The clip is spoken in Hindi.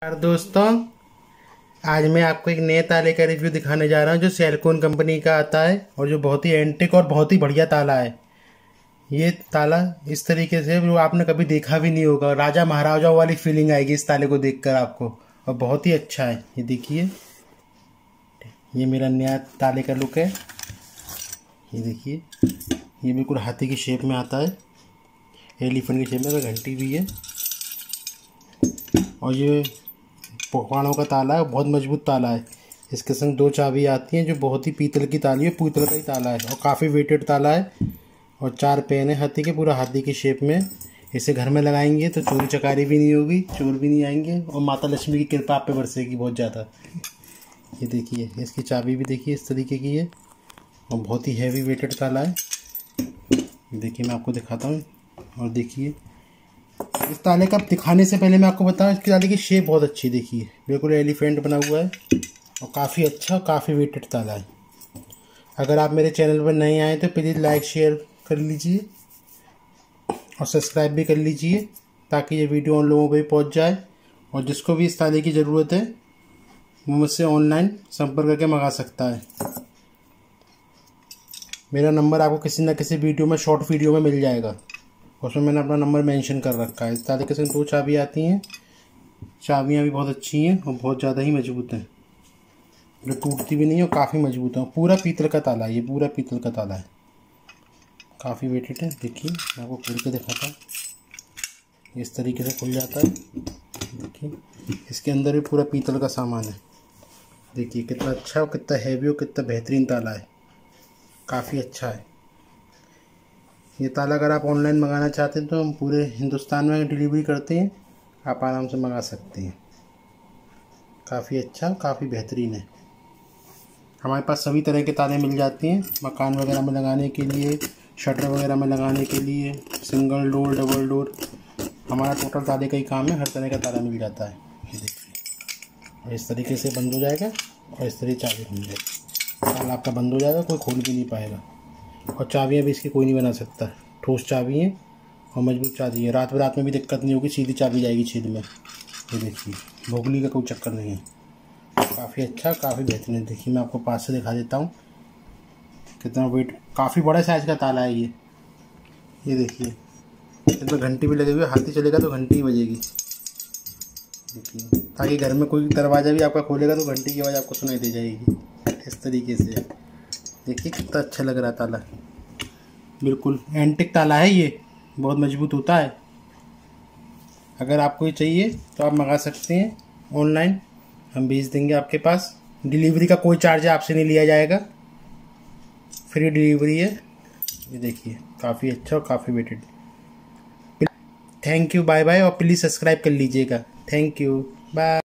यार दोस्तों, आज मैं आपको एक नए ताले का रिव्यू दिखाने जा रहा हूँ जो सेलकॉन कंपनी का आता है और जो बहुत ही एंटिक और बहुत ही बढ़िया ताला है। ये ताला इस तरीके से जो आपने कभी देखा भी नहीं होगा, राजा महाराजाओं वाली फीलिंग आएगी इस ताले को देखकर आपको, और बहुत ही अच्छा है। ये देखिए, ये मेरा नया ताले का लुक है। ये देखिए, ये बिल्कुल हाथी की शेप में आता है, एलिफेंट की शेप में, घंटी भी है। और ये पकवानों का ताला है, बहुत मजबूत ताला है। इसके संग 2 चाबी आती हैं जो बहुत ही पीतल की ताली है, पीतल का ही ताला है और काफ़ी वेटेड ताला है। और 4 पेन है हाथी के, पूरा हाथी की शेप में। इसे घर में लगाएंगे तो चोरी चकारी भी नहीं होगी, चोर भी नहीं आएंगे और माता लक्ष्मी की कृपा आप पे बरसेगी बहुत ज़्यादा। ये देखिए, इसकी चाबी भी देखिए इस तरीके की है और बहुत ही हैवी वेटेड ताला है। देखिए, मैं आपको दिखाता हूँ। और देखिए, इस ताले का दिखाने से पहले मैं आपको बताऊं, इसके ताले की शेप बहुत अच्छी है। देखिए, बिल्कुल एलिफेंट बना हुआ है और काफ़ी अच्छा, काफ़ी वेटेड ताला है। अगर आप मेरे चैनल पर नए आए तो प्लीज़ लाइक शेयर कर लीजिए और सब्सक्राइब भी कर लीजिए ताकि ये वीडियो उन लोगों पर भी पहुंच जाए। और जिसको भी इस ताले की ज़रूरत है वो मुझसे ऑनलाइन संपर्क करके मंगा सकता है। मेरा नंबर आपको किसी न किसी वीडियो में, शॉर्ट वीडियो में मिल जाएगा, उसमें मैंने अपना नंबर मेंशन कर रखा है। इस ताले के संग 2 चाबी आती हैं। चाबियां भी बहुत अच्छी हैं और बहुत ज़्यादा ही मजबूत हैं, जो टूटती भी नहीं है और काफ़ी मजबूत है। पूरा पीतल का ताला है, ये पूरा पीतल का ताला है, काफ़ी वेटेड है। देखिए, मैं आपको खोल के दिखाता हूँ। इस तरीके से खुल जाता है। देखिए, इसके अंदर भी पूरा पीतल का सामान है। देखिए कितना अच्छा और कितना हैवी और कितना बेहतरीन ताला है, काफ़ी अच्छा है। ये ताला अगर आप ऑनलाइन मंगाना चाहते हैं तो हम पूरे हिंदुस्तान में डिलीवरी करते हैं, आप आराम से मंगा सकते हैं। काफ़ी अच्छा, काफ़ी बेहतरीन है। हमारे पास सभी तरह के ताले मिल जाते हैं, मकान वगैरह में लगाने के लिए, शटर वगैरह में लगाने के लिए, सिंगल डोर, डबल डोर, हमारा टोटल ताले का ही काम है। हर तरह का ताला मिल जाता है। ये देखिए, और इस तरीके से बंद हो जाएगा और इस तरीके चाबी खुल जाएगी। ताला आपका बंद हो जाएगा, कोई खोल भी नहीं पाएगा। और चाबियाँ भी इसकी कोई नहीं बना सकता, ठोस चाबी है और मजबूत चाबी है। रात में भी दिक्कत नहीं होगी, सीधी चाबी जाएगी छेद में। ये देखिए, भोगली का कोई चक्कर नहीं है। काफ़ी अच्छा, काफ़ी बेहतरीन। देखिए, मैं आपको पास से दिखा देता हूँ कितना वेट, काफ़ी बड़ा साइज़ का ताला है ये देखिए, इसमें घंटी भी लगी हुई है। हाथी चलेगा तो घंटी ही बजेगी। देखिए, ताकि घर में कोई दरवाज़ा भी आपका खोलेगा तो घंटी की आवाज़ आपको सुनाई दे जाएगी इस तरीके से। देखिए कितना अच्छा लग रहा है ताला, बिल्कुल एंटिक ताला है। ये बहुत मजबूत होता है। अगर आपको ये चाहिए तो आप मंगा सकते हैं ऑनलाइन, हम भेज देंगे आपके पास। डिलीवरी का कोई चार्ज आपसे नहीं लिया जाएगा, फ्री डिलीवरी है। ये देखिए, काफ़ी अच्छा और काफ़ी weighted. Thank you, bye bye, और प्लीज़ सब्सक्राइब कर लीजिएगा। Thank you, bye.